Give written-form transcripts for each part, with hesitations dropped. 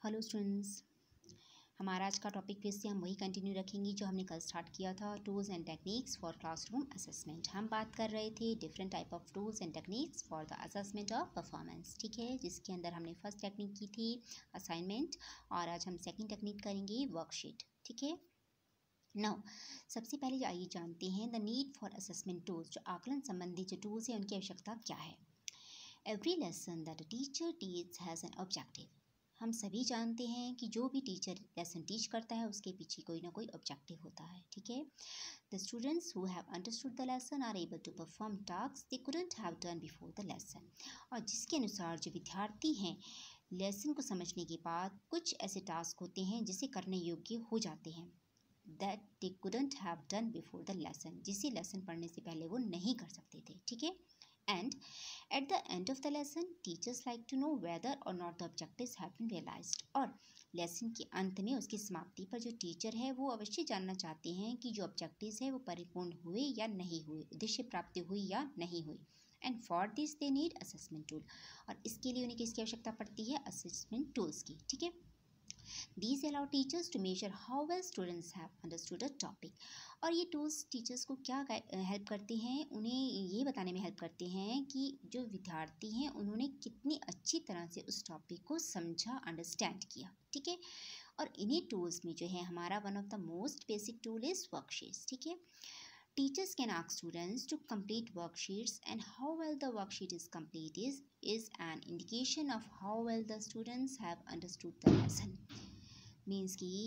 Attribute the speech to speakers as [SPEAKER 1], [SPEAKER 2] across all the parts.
[SPEAKER 1] Hello students, हमारा आज का टॉपिक फिर से हम वही कंटिन्यू रखेंगे जो हमने कल स्टार्ट किया था, tools and techniques for classroom assessment. हम बात कर रहे थे different type of tools and techniques for the assessment of performance. ठीक है, जिसके अंदर हमने फर्स्ट टेक्निक की थी असाइनमेंट, और आज हम सेकेंड टेक्निक करेंगे वर्कशीट। ठीक है, नाउ सबसे पहले आइए जानते हैं the need for assessment tools. जो आकलन संबंधी जो टूल्स हैं उनकी आवश्यकता क्या है। Every lesson that a teacher teach has an objective. हम सभी जानते हैं कि जो भी टीचर लेसन टीच करता है उसके पीछे कोई ना कोई ऑब्जेक्टिव होता है। ठीक है, the students who have understood the lesson are able to perform task they couldn't have done before the lesson. और जिसके अनुसार जो विद्यार्थी हैं लेसन को समझने के बाद कुछ ऐसे टास्क होते हैं जिसे करने योग्य हो जाते हैं, that they couldn't have done before the lesson, जिसे लेसन पढ़ने से पहले वो नहीं कर सकते थे। ठीक है, and at the end of the lesson teachers like to know whether or not the objectives have been realized। और लेसन के अंत में उसकी समाप्ति पर जो टीचर है वो अवश्य जानना चाहते हैं कि जो ऑब्जेक्टिव्स है वो परिपूर्ण हुए या नहीं हुए, उद्देश्य प्राप्ति हुई या नहीं हुई। And for this they need assessment tool. और इसके लिए उन्हें किसकी आवश्यकता पड़ती है? असेसमेंट टूल्स की। ठीक है, These allow teachers to measure how well students have understood a topic। और ये टूल्स टीचर्स को क्या हेल्प करते हैं? उन्हें ये बताने में हेल्प करते हैं कि जो विद्यार्थी हैं उन्होंने कितनी अच्छी तरह से उस टॉपिक को समझा, अंडरस्टैंड किया। ठीक है, और इन्हीं टूल्स में जो है हमारा one of the most basic tool is worksheets. ठीक है, Teachers can ask students to complete worksheets, and how well the worksheet is complete is an indication of how well the students have understood the lesson। Means कि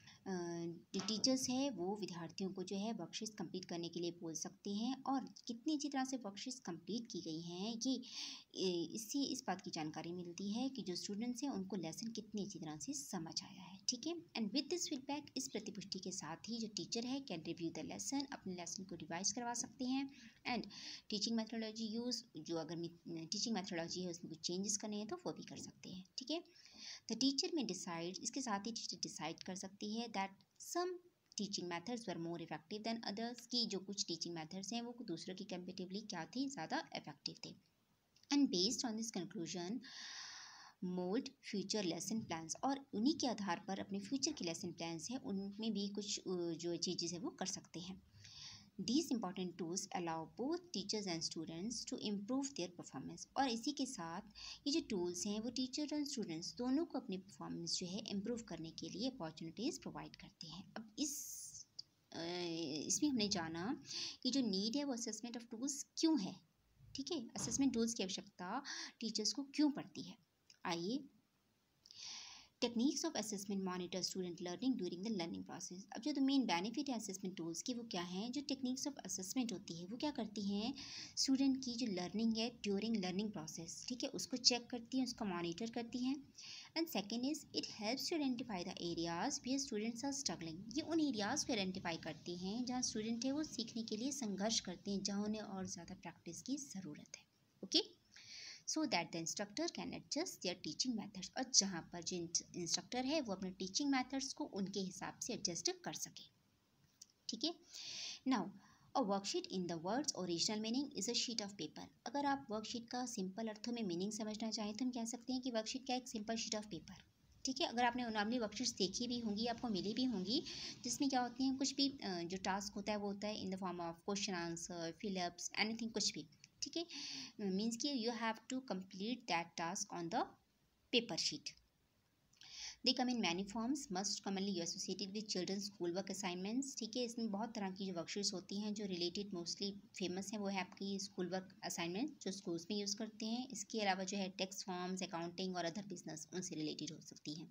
[SPEAKER 1] जो teachers है वो विद्यार्थियों को जो है वर्कशीट्स कंप्लीट करने के लिए बोल सकते हैं, और कितनी अच्छी तरह से वर्कशीट्स कंप्लीट की गई हैं ये इससे इस बात की जानकारी मिलती है कि जो स्टूडेंट्स हैं उनको लेसन कितनी अच्छी तरह से समझ आया है। ठीक है, एंड विद दिस फीडबैक, इस प्रतिपुष्टि के साथ ही जो टीचर है कैन रिव्यू द लेसन, अपने लेसन को रिवाइज करवा सकते हैं। एंड टीचिंग मैथोडोलॉजी यूज़, जो अगर टीचिंग मैथोडोलॉजी है उसमें कुछ चेंजेस करने हैं तो वो भी कर सकते हैं। ठीक है, द टीचर में डिसाइड, इसके साथ ही टीचर डिसाइड कर सकती है that some teaching methods were more effective than others, की जो कुछ टीचिंग मेथड्स हैं वो दूसरों की कंपेरेटिवली क्या थी, ज़्यादा इफेक्टिव थे। And based on this conclusion mould future lesson plans, और उन्हीं के आधार पर अपने फ्यूचर के लेसन प्लान्स हैं उनमें भी कुछ जो चीज़ें हैं वो कर सकते हैं। These important tools allow both teachers and students to improve their performance। और इसी के साथ ये जो टूल्स हैं वो टीचर और स्टूडेंट्स दोनों को अपनी परफॉर्मेंस जो है इम्प्रूव करने के लिए अपॉर्चुनिटीज़ प्रोवाइड करते हैं। अब इसमें हमने जाना कि जो नीड है वो असेसमेंट ऑफ टूल्स क्यों है। ठीक है, असेसमेंट टूल्स की आवश्यकता टीचर्स को क्यों पड़ती है। आइए, techniques of assessment monitor student learning during the learning process. अब जो मेन बेनिफिट है असेसमेंट टूल्स की वो क्या है? जो टेक्निक्स ऑफ असेसमेंट होती है वो क्या करती हैं? स्टूडेंट की जो लर्निंग है ड्यूरिंग लर्निंग प्रोसेस, ठीक है, उसको चेक करती हैं, उसको मॉनिटर करती हैं। And second is it helps to identify the areas where students are struggling. ये उन एरियाज़ को आइडेंटिफाई करती हैं जहाँ स्टूडेंट है वो सीखने के लिए संघर्ष करते हैं, जहाँ उन्हें और ज़्यादा प्रैक्टिस की ज़रूरत है। Okay, so that the instructor can adjust their teaching methods. और जहाँ पर जो इंस्ट्रक्टर है वो अपने टीचिंग मैथड्स को उनके हिसाब से एडजस्ट कर सके। ठीक है, now a worksheet in the words original meaning is a sheet of paper. अगर आप वर्कशीट का सिंपल अर्थों में मीनिंग समझना चाहें तो हम कह सकते हैं कि वर्कशीट क्या है? एक सिंपल शीट ऑफ पेपर। ठीक है, अगर आपने नॉर्मली वर्कशीट्स देखी भी होंगी, आपको मिली भी होंगी, जिसमें क्या होती हैं, कुछ भी जो टास्क होता है वो होता है in the form of question answer, fill ups, anything, कुछ भी। ठीक है, मीन्स कि you have to complete that task on the paper sheet. They come in many forms, must commonly you associated with children school work assignments. ठीक है, इसमें बहुत तरह की जो वर्कशीट्स होती हैं जो रिलेटेड मोस्टली फेमस हैं वो है आपकी स्कूल वर्क असाइनमेंट जो स्कूल्स में यूज़ करते हैं। इसके अलावा जो है टेक्स्ट फॉर्म्स, अकाउंटिंग और अदर बिजनेस उनसे रिलेटेड हो सकती हैं।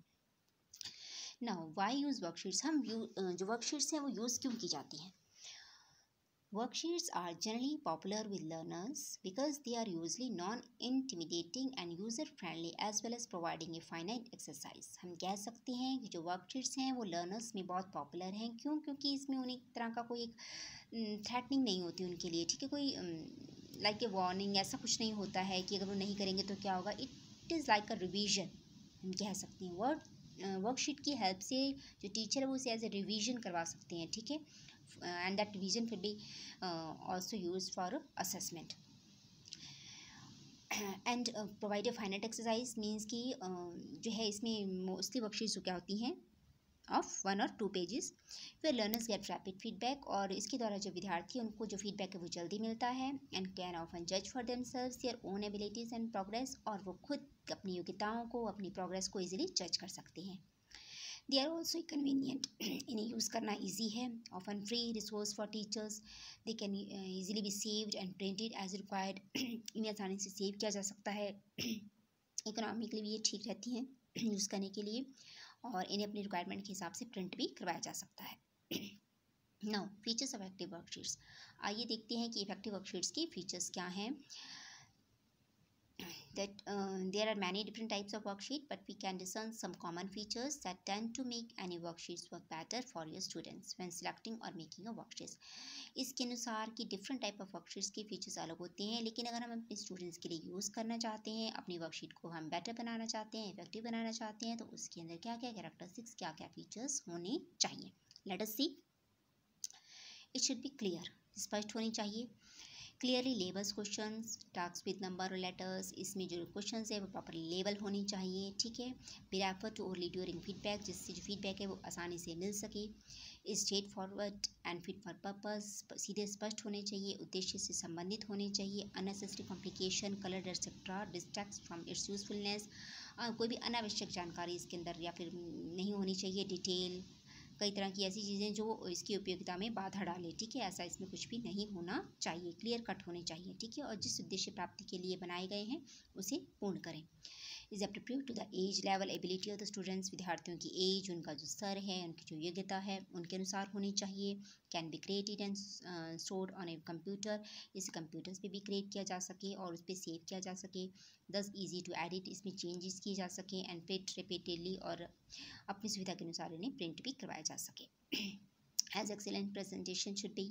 [SPEAKER 1] नाउ वाई यूज़ वर्कशीट्स, हम जो वर्कशीट्स हैं वो यूज़ क्यों की जाती हैं? Worksheets are generally popular with learners because they are usually non-intimidating and user-friendly as well as providing a finite exercise। हम कह सकते हैं कि जो वर्कशीट्स हैं वो लर्नर्स में बहुत पॉपुलर हैं। क्यों? क्योंकि इसमें उन्हें तरह का कोई एक थ्रेटनिंग नहीं होती उनके लिए। ठीक है, कोई लाइक ए वार्निंग ऐसा कुछ नहीं होता है कि अगर वो नहीं करेंगे तो क्या होगा। It is like a revision, हम कह सकते हैं। वर्कशीट की हेल्प से जो टीचर है वो उसे एज ए रिवीजन करवा सकते हैं। ठीक है, and that revision will be also used for assessment। And provide a final exercise means कि जो है इसमें मोस्टली वर्कशीट्स जो क्या होती हैं ऑफ 1 और 2 पेजेस, फिर लर्नर्स गेट रैपिड फीडबैक, और इसके द्वारा जो विद्यार्थी उनको जो फीडबैक है वो जल्दी मिलता है, एंड कैन ऑफन जज for themselves their own abilities and progress, और वो खुद अपनी योग्यताओं को, अपनी प्रोग्रेस को इजीली जज कर सकते हैं। दे आर ऑल्सो कन्वीनियंट, इन्हें यूज़ करना ईजी है, often free resource for teachers, they can easily be saved and printed as required, इन्हें आसानी से सेव किया जा सकता है, इकोनॉमिकली भी ये ठीक रहती हैं यूज़ करने के लिए, और इन्हें अपनी रिक्वायरमेंट के हिसाब से प्रिंट भी करवाया जा सकता है। Now features of effective worksheets, आइए देखते हैं कि इफेक्टिव वर्कशीट्स की फीचर्स क्या हैं। That there are many different types of worksheet, but we can discern some common features that tend to make any worksheets work better for your students when selecting or making a worksheet. इसके अनुसार कि different type of worksheets के features अलग होते हैं, लेकिन अगर हम अपने स्टूडेंट्स के लिए यूज़ करना चाहते हैं, अपनी वर्कशीट को हम बेटर बनाना चाहते हैं, इफेक्टिव बनाना चाहते हैं, तो उसके अंदर क्या क्या कैरेक्टरिस्टिक्स, क्या क्या फीचर्स होने चाहिए। Let us see. It should be clear, स्पष्ट होनी चाहिए। Clearly labels questions, task with number और लेटर्स, इसमें जो क्वेश्चंस है वो प्रॉपरली लेबल होनी चाहिए, ठीक है। Be refer to orally during feedback, जिससे जो फीडबैक है वो आसानी से मिल सके। Straightforward and fit for purpose, सीधे स्पष्ट होने चाहिए, उद्देश्य से संबंधित होने चाहिए। Unnecessary complication, colour etcetera distracts from its usefulness, कोई भी अनावश्यक जानकारी इसके अंदर या फिर नहीं होनी चाहिए। डिटेल, कई तरह की ऐसी चीज़ें जो इसकी उपयोगिता में बाधा डाले, ठीक है, ऐसा इसमें कुछ भी नहीं होना चाहिए, क्लियर कट होने चाहिए, ठीक है, और जिस उद्देश्य प्राप्ति के लिए बनाए गए हैं उसे पूर्ण करें। Is appropriate to the age level ability of the students, विद्यार्थियों की एज, उनका जो स्तर है, उनकी जो योग्यता है उनके अनुसार होनी चाहिए। Can be created and stored on a computer, इसे कंप्यूटर्स पे भी क्रिएट किया जा सके और उस पर सेव किया जा सके। दस ईजी टू एडिट, इसमें चेंजेस किए जा सके, एंड प्रिंट रिपीटेडली, और अपनी सुविधा के अनुसार इन्हें प्रिंट भी करवाया जा सके। As excellent presentation should be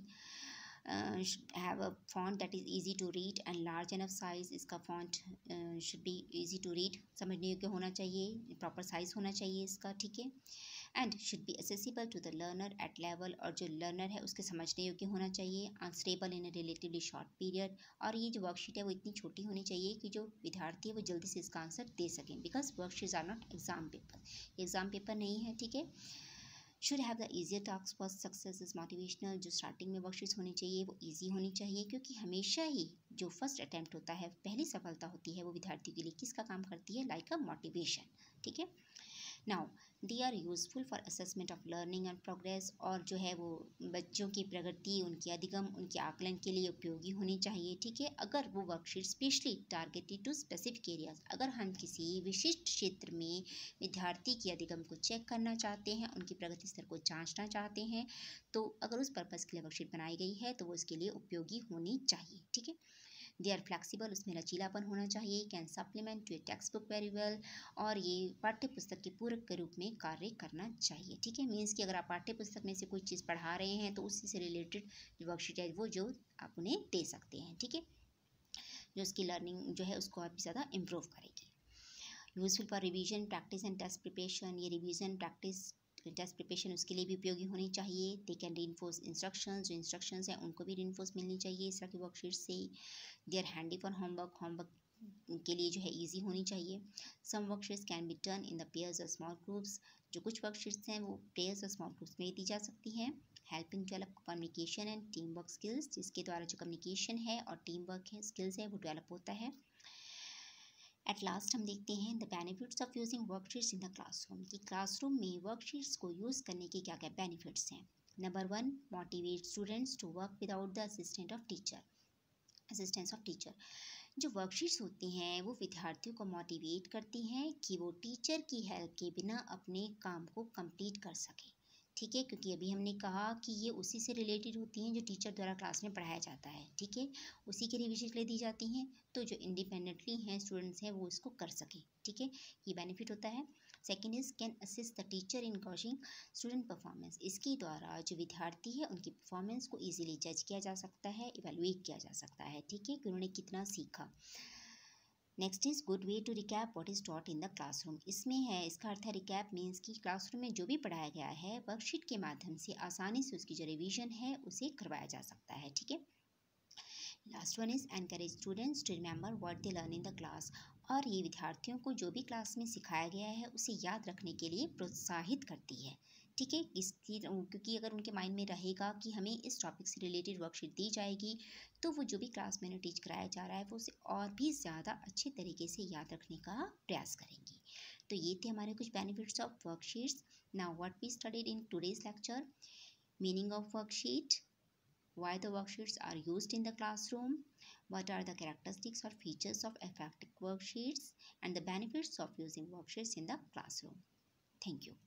[SPEAKER 1] have a font that is easy to read and large enough size, इसका font should be easy to read, समझने योग्य होना चाहिए, प्रॉपर साइज होना चाहिए इसका, ठीक है। And should be accessible to the learner at level, और जो लर्नर है उसके समझने योग्य होना चाहिए। Unstable in a relatively short period, और ये जो वर्कशीट है वो इतनी छोटी होनी चाहिए कि जो विद्यार्थी है वो जल्दी से इसका आंसर दे सकें, because worksheets are not exam paper, exam paper नहीं है, ठीक है। Should have the easier task first success is motivational, जो स्टार्टिंग में वर्कशीट्स होनी चाहिए वो ईजी होनी चाहिए, क्योंकि हमेशा ही जो फर्स्ट अटैम्प्ट होता है, पहली सफलता होती है, वो विद्यार्थी के लिए किसका काम करती है, लाइक अ मोटिवेशन, ठीक है। Now they are useful for assessment of learning and progress, और जो है वो बच्चों की प्रगति, उनकी अधिगम, उनके आकलन के लिए उपयोगी होनी चाहिए, ठीक है। अगर वो worksheet specially targeted to specific areas, अगर हम किसी विशिष्ट क्षेत्र में विद्यार्थी की अधिगम को चेक करना चाहते हैं, उनकी प्रगति स्तर को जांचना चाहते हैं, तो अगर उस पर्पज़ के लिए वर्कशीट बनाई गई है तो वो इसके लिए उपयोगी होनी चाहिए, ठीक है। दे आर फ्लेक्सिबल, उसमें लचीलापन होना चाहिए। Can supplement to a text book very well, और ये पाठ्य पुस्तक के पूरक के रूप में कार्य करना चाहिए, ठीक है। मीन्स कि अगर आप पाठ्य पुस्तक में से कोई चीज़ पढ़ा रहे हैं तो उसी से रिलेटेड जो वर्कशीट है वो जो आप उन्हें दे सकते हैं, ठीक है, जो उसकी लर्निंग जो है उसको और भी ज़्यादा इम्प्रूव करेगी। Useful for revision, practice and test preparation, ये रिवीजन, प्रैक्टिस, टेस्ट प्रिपरेशन उसके लिए भी उपयोगी होनी चाहिए। दे कैन रीइंफोर्स इंस्ट्रक्शंस, जो इंस्ट्रक्शंस हैं उनको भी रीइंफोर्स मिलनी चाहिए इस तरह की वर्कशीट से। They are handy for homework, homework के लिए जो है ईजी होनी चाहिए। Some worksheets can be done in the pairs और स्मॉल ग्रुप्स, जो कुछ वर्कशीट्स हैं वो पेयर्स और स्मॉल ग्रुप्स में दी जा सकती हैं। Helping develop communication and team work skills, जिसके द्वारा जो कम्युनिकेशन है और टीम वर्क है स्किल्स है वो डेवलप होता है। एट लास्ट हम देखते हैं the benefits of using worksheets in the classroom, कि क्लासरूम में वर्कशीट्स को यूज़ करने के क्या क्या बेनिफिट्स हैं। Number 1, motivate students to work without the assistance of teacher, जो वर्कशीट्स होती हैं वो विद्यार्थियों को मोटिवेट करती हैं कि वो टीचर की हेल्प के बिना अपने काम को कंप्लीट कर सकें, ठीक है, क्योंकि अभी हमने कहा कि ये उसी से रिलेटेड होती हैं जो टीचर द्वारा क्लास में पढ़ाया जाता है, ठीक है, उसी के रिविजन के लिए दी जाती हैं, तो जो इंडिपेंडेंटली हैं स्टूडेंट्स हैं वो इसको कर सकें, ठीक है, ये बेनिफिट होता है। Second is can assist the teacher in gauging student performance, इसके द्वारा जो विद्यार्थी है उनकी परफॉर्मेंस को ईजिली जज किया जा सकता है, इवेलुएट किया जा सकता है, ठीक है, कि उन्होंने कितना सीखा। Next is good way to recap what is taught in the classroom, इसमें है, इसका अर्थ है रिकैप मीन्स कि क्लासरूम में जो भी पढ़ाया गया है वर्कशीट के माध्यम से आसानी से उसकी जो रिवीजन है उसे करवाया जा सकता है, ठीक है। Last one is encourage students to remember what they learn in the class. और ये विद्यार्थियों को जो भी क्लास में सिखाया गया है उसे याद रखने के लिए प्रोत्साहित करती है। ठीक है, क्योंकि अगर उनके माइंड में रहेगा कि हमें इस टॉपिक से रिलेटेड वर्कशीट दी जाएगी तो वो जो भी क्लास में टीच कराया जा रहा है वो उसे और भी ज़्यादा अच्छे तरीके से याद रखने का प्रयास करेंगी। तो ये थे हमारे कुछ benefits of worksheets. Now what we studied in today's lecture: meaning of worksheet, why the worksheets are used in the classroom, what are the characteristics or features of effective worksheets, and the benefits of using worksheets in the classroom. Thank you.